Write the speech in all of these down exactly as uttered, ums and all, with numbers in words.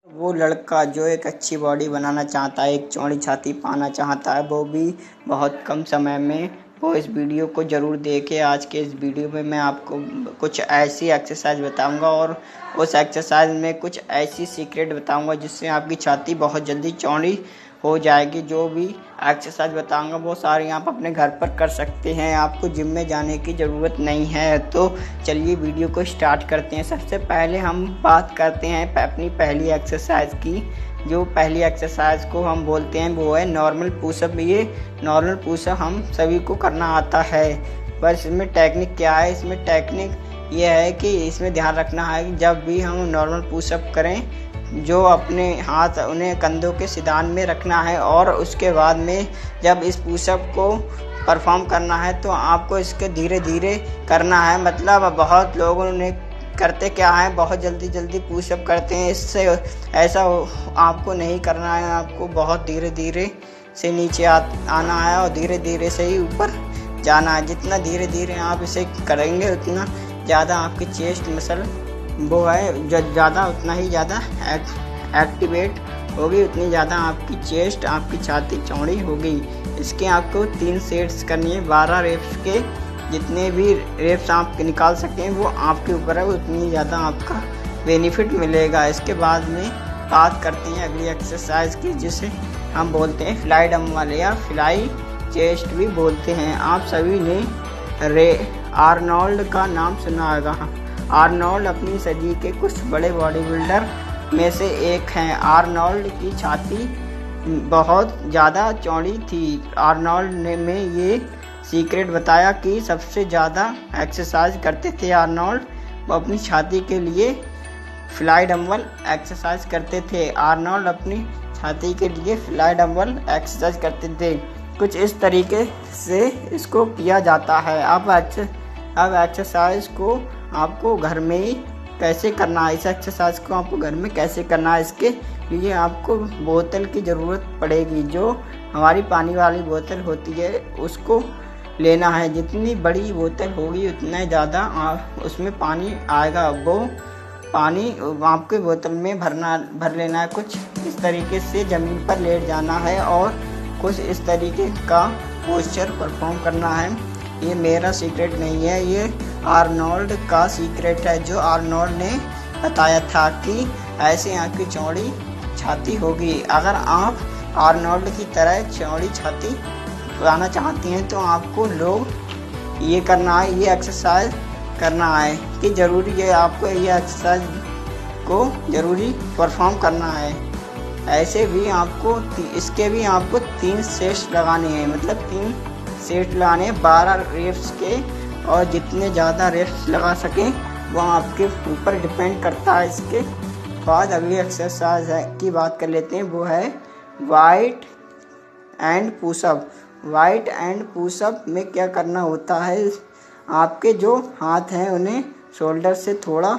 वो लड़का जो एक अच्छी बॉडी बनाना चाहता है, एक चौड़ी छाती पाना चाहता है, वो भी बहुत कम समय में, वो इस वीडियो को ज़रूर देखे। आज के इस वीडियो में मैं आपको कुछ ऐसी एक्सरसाइज बताऊंगा और उस एक्सरसाइज में कुछ ऐसी सीक्रेट बताऊंगा जिससे आपकी छाती बहुत जल्दी चौड़ी हो जाएगी। जो भी एक्सरसाइज बताऊंगा वो सारी आप अपने घर पर कर सकते हैं, आपको जिम में जाने की ज़रूरत नहीं है। तो चलिए वीडियो को स्टार्ट करते हैं। सबसे पहले हम बात करते हैं अपनी पहली एक्सरसाइज की। जो पहली एक्सरसाइज को हम बोलते हैं वो है नॉर्मल पुशअप। ये नॉर्मल पुशअप हम सभी को करना आता है, बस इसमें टेक्निक क्या है, इसमें टेक्निक ये है कि इसमें ध्यान रखना है कि जब भी हम नॉर्मल पुशअप करें, जो अपने हाथ उन्हें कंधों के सिधान में रखना है और उसके बाद में जब इस पुशअप को परफॉर्म करना है तो आपको इसके धीरे धीरे करना है। मतलब बहुत लोग उन्हें करते क्या है, बहुत जल्दी जल्दी पुशअप करते हैं, इससे ऐसा आपको नहीं करना है। आपको बहुत धीरे धीरे से नीचे आ, आना है और धीरे धीरे से ही ऊपर जाना है। जितना धीरे धीरे आप इसे करेंगे उतना ज़्यादा आपकी चेस्ट मसल वो है जो ज़्यादा उतना ही ज़्यादा एक्टिवेट होगी, उतनी ज़्यादा आपकी चेस्ट, आपकी छाती चौड़ी होगी। इसके आपको तीन सेट्स करनी है, बारह रेप्स के जितने भी रेप्स आप निकाल सकें वो आपके ऊपर है, उतनी ज़्यादा आपका बेनिफिट मिलेगा। इसके बाद में बात करते हैं अगली एक्सरसाइज की, जिसे हम बोलते हैं फ्लाई डंबल या फ्लाई चेस्ट भी बोलते हैं। आप सभी ने रे आर्नोल्ड का नाम सुना होगा। आर्नोल्ड अपनी सदी के कुछ बड़े बॉडी बिल्डर में से एक हैं। आर्नोल्ड की छाती बहुत ज़्यादा चौड़ी थी। आर्नोल्ड ने में ये सीक्रेट बताया कि सबसे ज़्यादा एक्सरसाइज करते थे आर्नोल्ड, वो अपनी छाती के लिए फ्लाई डंबल एक्सरसाइज करते थे। आर्नोल्ड अपनी छाती के लिए फ्लाई डंबल एक्सरसाइज करते थे। कुछ इस तरीके से इसको किया जाता है। अब अब एक्सरसाइज को आपको घर में ही कैसे करना है, इस एक्सरसाइज को आपको घर में कैसे करना है, इसके लिए आपको बोतल की ज़रूरत पड़ेगी। जो हमारी पानी वाली बोतल होती है उसको लेना है। जितनी बड़ी बोतल होगी उतना ज़्यादा उसमें पानी आएगा। वो पानी आपके बोतल में भरना भर लेना है। कुछ इस तरीके से ज़मीन पर लेट जाना है और कुछ इस तरीके का पोस्चर परफॉर्म करना है। ये मेरा सीक्रेट नहीं है, ये आर्नोल्ड का सीक्रेट है, जो आर्नोल्ड ने बताया था कि ऐसे आपकी चौड़ी छाती होगी। अगर आप आर्नोल्ड की तरह चौड़ी छाती बनाना चाहती हैं तो आपको लोग ये करना है, ये एक्सरसाइज करना है कि ज़रूरी है, आपको ये एक्सरसाइज को ज़रूरी परफॉर्म करना है। ऐसे भी आपको इसके भी आपको तीन सेट्स लगाने हैं, मतलब तीन सेट लगाने हैं बारह रेप्स के, और जितने ज़्यादा रेप्स लगा सकें वो आपके ऊपर डिपेंड करता है। इसके बाद अगली एक्सरसाइज है की बात कर लेते हैं, वो है wide hand pushup. Wide hand pushup में क्या करना होता है, आपके जो हाथ हैं उन्हें शोल्डर से थोड़ा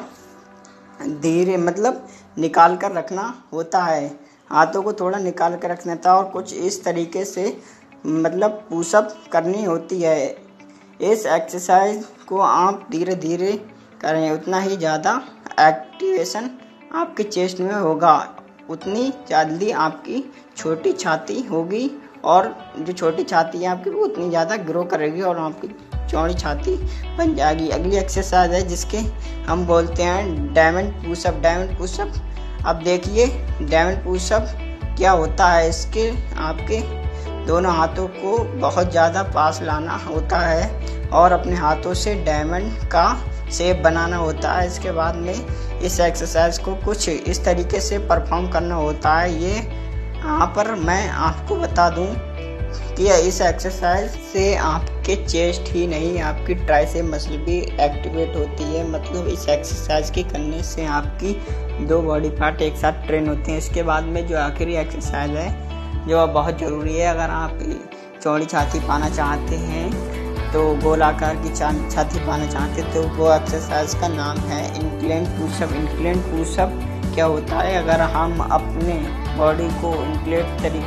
धीरे मतलब निकाल कर रखना होता है। हाथों को थोड़ा निकाल कर रखना था और कुछ इस तरीके से मतलब पुशअप करनी होती है। इस एक्सरसाइज को आप धीरे धीरे करें, उतना ही ज़्यादा एक्टिवेशन आपके चेस्ट में होगा, उतनी जल्दी आपकी छोटी छाती होगी और जो छोटी छाती है आपकी वो उतनी ज़्यादा ग्रो करेगी और आपकी चौड़ी छाती बन जाएगी। अगली एक्सरसाइज है जिसके हम बोलते हैं डायमंड पुशअप। डायमंड पुशअप, अब देखिए डायमंड पुशअप क्या होता है। इसके आपके दोनों हाथों को बहुत ज़्यादा पास लाना होता है और अपने हाथों से डायमंड का शेप बनाना होता है। इसके बाद में इस एक्सरसाइज को कुछ इस तरीके से परफॉर्म करना होता है। ये यहाँ पर मैं आपको बता दूँ कि इस एक्सरसाइज से आपके चेस्ट ही नहीं आपकी ट्राइसेप मसल भी एक्टिवेट होती है। मतलब इस एक्सरसाइज के करने से आपकी दो बॉडी पार्ट एक साथ ट्रेन होते हैं। इसके बाद में जो आखिरी एक्सरसाइज है जो बहुत ज़रूरी है, अगर आप चौड़ी छाती पाना चाहते हैं तो गोलाकार की छाती पाना चाहते हैं तो वो एक्सरसाइज का नाम है इंक्लाइन पुशअप। इंक्लाइन पुशअप क्या होता है, अगर हम अपने बॉडी को इंक्लेट तरीके